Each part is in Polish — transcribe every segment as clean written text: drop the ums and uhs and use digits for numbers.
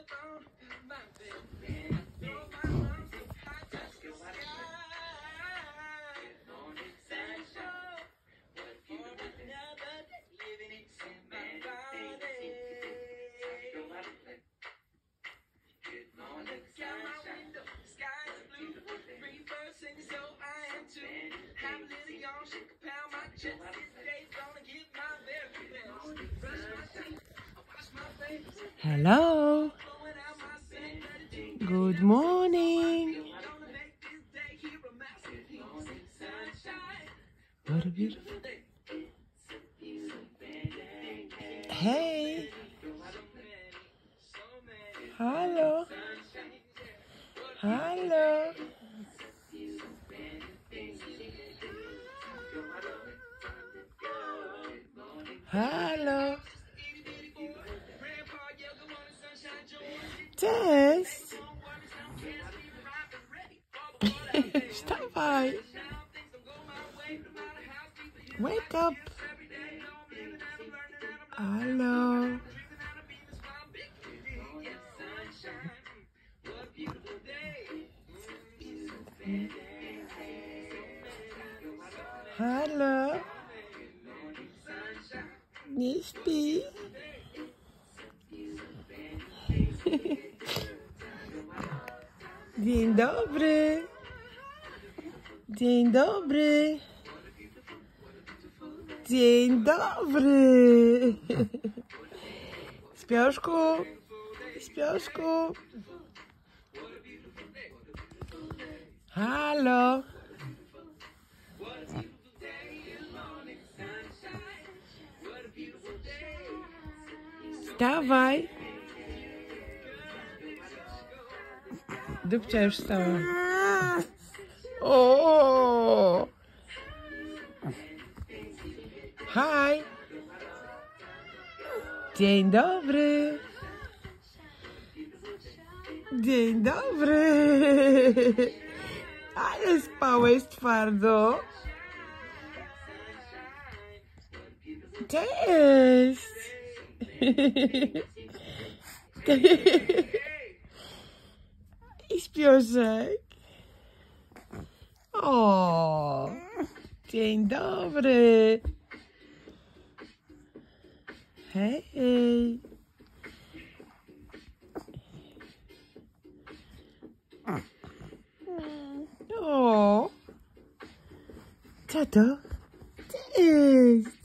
Hello. Good morning. What a beautiful day. Hey. Hello. Hello. Hello. Cześć. Wstawaj. Wake up. Hello. Hello. Nie śpi. Dzień dobry. Dzień dobry. Dzień dobry. Śpioszku. Śpioszku. Halo. Wstawaj. Dupcia już wstała. O! Hi. Dzień dobry. Dzień dobry. Ale spałeś twardo. Cześć. I śpioszek. O, dzień dobry. Hej. O, co to? Cześć.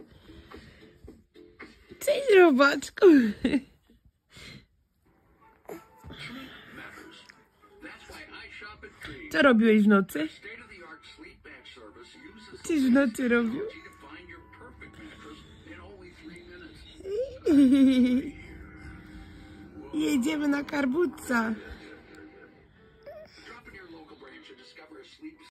Cześć, robaczku. Co robiłeś w nocy? Coś w nocy robił? Jedziemy na Karbutca.